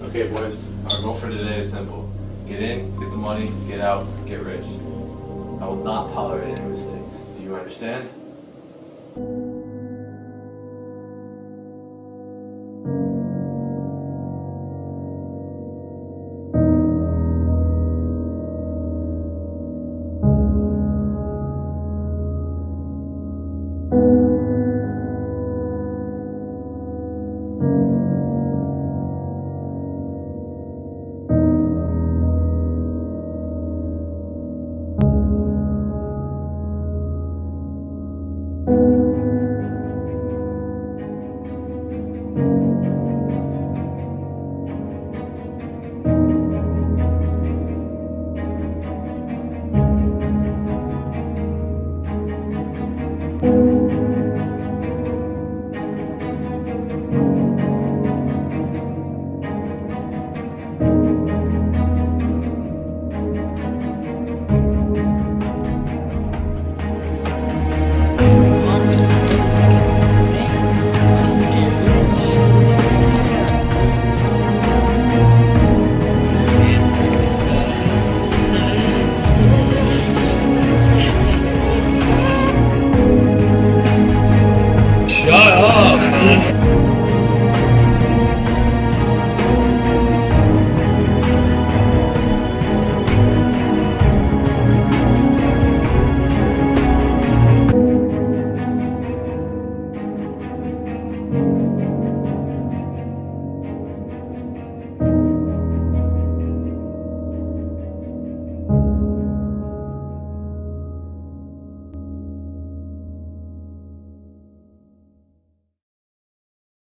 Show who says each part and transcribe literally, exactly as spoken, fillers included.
Speaker 1: Okay, boys, our goal for today is simple. Get in, get the money, get out, get rich. I will not tolerate any mistakes. Do you understand?
Speaker 2: You